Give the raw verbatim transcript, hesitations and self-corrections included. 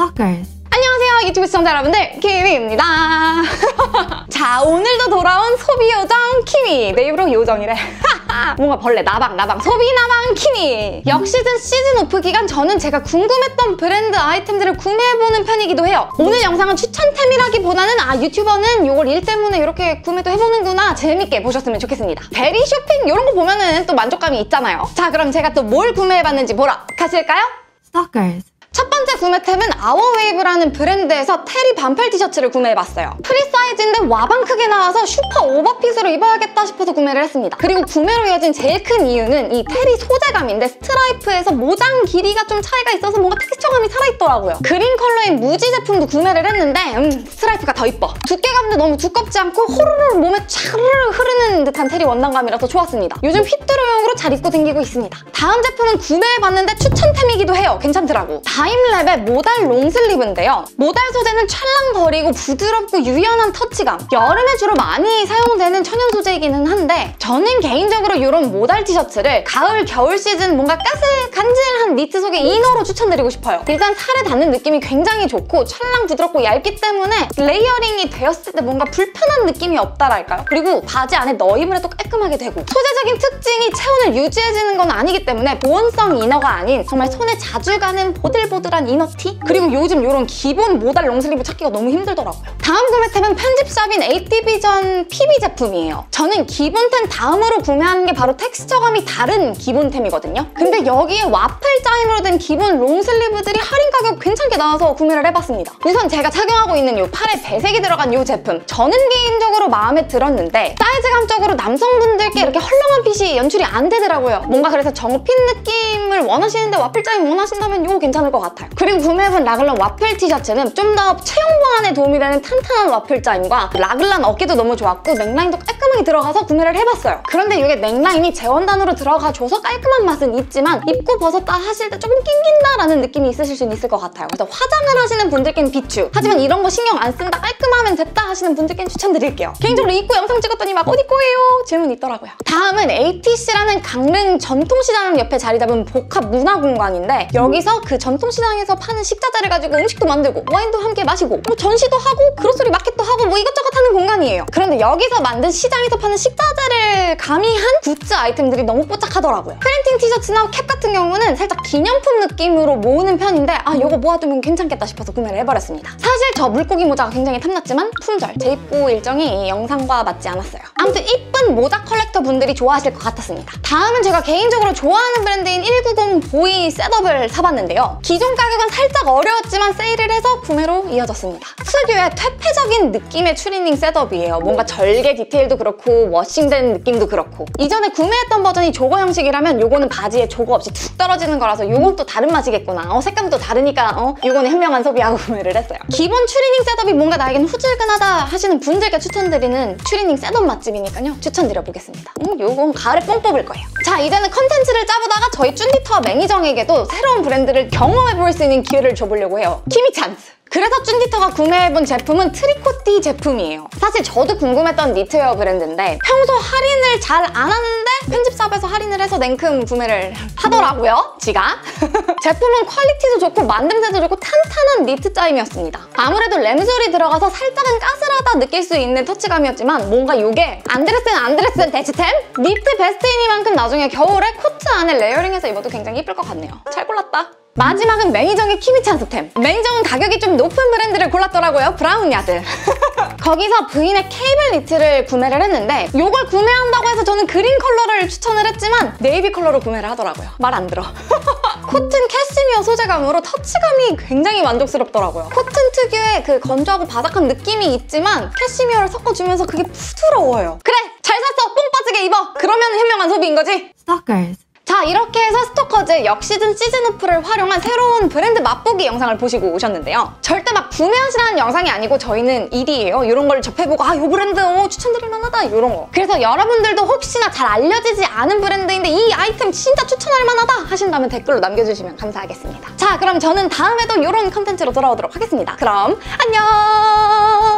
Stalkers. 안녕하세요, 유튜브 시청자 여러분들, 키미입니다. 자, 오늘도 돌아온 소비 요정 키미. 내 입으로 요정이래. 뭔가 벌레, 나방, 나방. 소비 나방 키미. 역시즌 시즌 오프 기간 저는 제가 궁금했던 브랜드 아이템들을 구매해보는 편이기도 해요. 오늘 영상은 추천템이라기보다는 아, 유튜버는 이걸 일 때문에 이렇게 구매도 해보는구나, 재밌게 보셨으면 좋겠습니다. 베리 쇼핑 이런 거 보면은 또 만족감이 있잖아요. 자, 그럼 제가 또 뭘 구매해봤는지 보러 가실까요? Stalkers. 첫 번째 구매템은 아워웨이브라는 브랜드에서 테리 반팔 티셔츠를 구매해봤어요. 프리 사이즈인데 와방 크게 나와서 슈퍼 오버핏으로 입어야겠다 싶어서 구매를 했습니다. 그리고 구매로 이어진 제일 큰 이유는 이 테리 소재감인데 스트라이프에서 모장 길이가 좀 차이가 있어서 뭔가 텍스처감이 살아있더라고요. 그린 컬러인 무지 제품도 구매를 했는데 음, 스트라이프가 더 이뻐. 두께감도 너무 두껍지 않고 호로로 몸에 차르르 흐르는 듯한 테리 원단감이라서 좋았습니다. 요즘 휘뚜루용으로 잘 입고 다니고 있습니다. 다음 제품은 구매해봤는데 추천템이기도 해요. 괜찮더라고. 타임랩의 모달 롱슬리브인데요. 모달 소재는 찰랑거리고 부드럽고 유연한 터치감. 여름에 주로 많이 사용되는 천연 소재이기는 한데 저는 개인적으로 이런 모달 티셔츠를 가을, 겨울 시즌 뭔가 까슬, 간질한 니트 속의 이너로 추천드리고 싶어요. 일단 살에 닿는 느낌이 굉장히 좋고 찰랑 부드럽고 얇기 때문에 레이어링이 되었을 때 뭔가 불편한 느낌이 없다랄까요? 그리고 바지 안에 너입을 해도 깔끔하게 되고 소재적인 특징이 체온을 유지해주는 건 아니기 때문에 보온성 이너가 아닌 정말 손에 자주 가는 보들보들 보들한 이너티? 그리고 요즘 이런 기본 모달 롱슬리브 찾기가 너무 힘들더라고요. 다음 구매템은 편집샵인 에이티비전 피비 제품이에요. 저는 기본템 다음으로 구매하는 게 바로 텍스처감이 다른 기본템이거든요. 근데 여기에 와플 짜임으로 된 기본 롱슬리브들이 할인 가격 괜찮게 나와서 구매를 해봤습니다. 우선 제가 착용하고 있는 이 팔에 배색이 들어간 이 제품, 저는 개인적으로 마음에 들었는데 사이즈감적으로 남성분들께 이렇게 헐렁한 핏이 연출이 안 되더라고요. 뭔가 그래서 정핏 느낌을 원하시는데 와플 짜임 원하신다면 이거 괜찮을 것 같아요. 그리고 구매해본 라글란 와플 티셔츠는 좀 더 체형 보완에 도움이 되는 탄탄한 와플 짜임과 라글란 어깨도 너무 좋았고 넥라인도 깔끔하게 들어가서 구매를 해봤어요. 그런데 이게 넥라인이 재원단으로 들어가줘서 깔끔한 맛은 있지만 입고 벗었다 하실 때 조금 낑긴다라는 느낌이 있으실 수는 있을 것 같아요. 그래서 화장을 하시는 분들께는 비추, 하지만 이런 거 신경 안 쓴다, 깔끔하면 됐다 하시는 분들께는 추천드릴게요. 개인적으로 입고 영상 찍었더니 막 어디 거예요? 질문이 있더라고요. 다음은 에이티씨라는 강릉 전통시장 옆에 자리 잡은 복합 문화공간인데 여기서 그 전통시장에서 파는 식자재를 가지고 음식도 만들고 와인도 함께 마시고 뭐 전시도 하고 그로서리 마켓도 하고 뭐 이것저것 하는 공간이에요. 그런데 여기서 만든 시장에서 파는 식자재를 가미한 굿즈 아이템들이 너무 뽀짝하더라고요. 프린팅 티셔츠나 캡 같은 경우는 살짝 기념품 느낌으로 모으는 편인데 아, 이거 모아두면 괜찮겠다 싶어서 구매를 해버렸습니다. 사실 저 물고기 모자가 굉장히 탐났지만 품절, 제 입고 일정이 이 영상과 맞지 않았어요. 아무튼 이쁜 모자 컬렉터 분들이 좋아하실 것 같았습니다. 다음은 제가 개인적으로 좋아하는 브랜드인 일구공 보이 셋업을 사봤는데요. 기존 가격은 살짝 어려웠지만 세일을 해서 구매로 이어졌습니다. 특유의 퇴폐적인 느낌의 추리닝 셋업이에요. 뭔가 절개 디테일도 그렇고 워싱된 느낌도 그렇고 이전에 구매했던 버전이 조거 형식이라면 요거는 바지에 조거 없이 툭 떨어지는 거라서 요건 또 다른 맛이겠구나. 어, 색감도 다르니까 어, 요거는 현명한 소비하고 구매를 했어요. 기본 추리닝 셋업이 뭔가 나에겐 후질근하다 하시는 분들께 추천드리는 추리닝 셋업 맛집이니까요. 추천드려보겠습니다. 음, 요건 가을에 뽕 뽑을 거예요. 자, 이제는 컨텐츠를 짜보다가 저희 쭌디터와 매니저에게도 새로운 브랜드를 경험해볼 수 있는 기회를 줘보려고 해요. 키미 찬스! 그래서 쭌디터가 구매해본 제품은 트리코티 제품이에요. 사실 저도 궁금했던 니트웨어 브랜드인데 평소 할인을 잘 안 하는데 편집샵에서 할인을 해서 냉큼 구매를 하더라고요, 지가. 제품은 퀄리티도 좋고 만듦새도 좋고 탄탄한 니트 짜임이었습니다. 아무래도 램솔이 들어가서 살짝은 까슬하다 느낄 수 있는 터치감이었지만 뭔가 이게 안드레스는 안드레스는 대치템? 니트 베스트이니만큼 나중에 겨울에 코트 안에 레이어링해서 입어도 굉장히 예쁠 것 같네요. 잘 골랐다. 마지막은 매니저의 키미 찬스템. 매니저는 가격이 좀 높은 브랜드를 골랐더라고요. 브라운야드. 거기서 부인의 케이블 니트를 구매를 했는데 이걸 구매한다고 해서 저는 그린 컬러를 추천을 했지만 네이비 컬러로 구매를 하더라고요. 말 안 들어. 코튼 캐시미어 소재감으로 터치감이 굉장히 만족스럽더라고요. 코튼 특유의 그 건조하고 바삭한 느낌이 있지만 캐시미어를 섞어주면서 그게 부드러워요. 그래! 잘 샀어! 뽕 빠지게 입어! 그러면 현명한 소비인 거지? Stalkers. 자, 이렇게 해서 스토커즈 역시즌 시즌오프를 활용한 새로운 브랜드 맛보기 영상을 보시고 오셨는데요. 절대 막 구매하시라는 영상이 아니고 저희는 일이에요. 이런 걸 접해보고 아, 이 브랜드 어, 추천드릴 만하다 이런 거. 그래서 여러분들도 혹시나 잘 알려지지 않은 브랜드인데 이 아이템 진짜 추천할 만하다 하신다면 댓글로 남겨주시면 감사하겠습니다. 자, 그럼 저는 다음에도 이런 컨텐츠로 돌아오도록 하겠습니다. 그럼 안녕!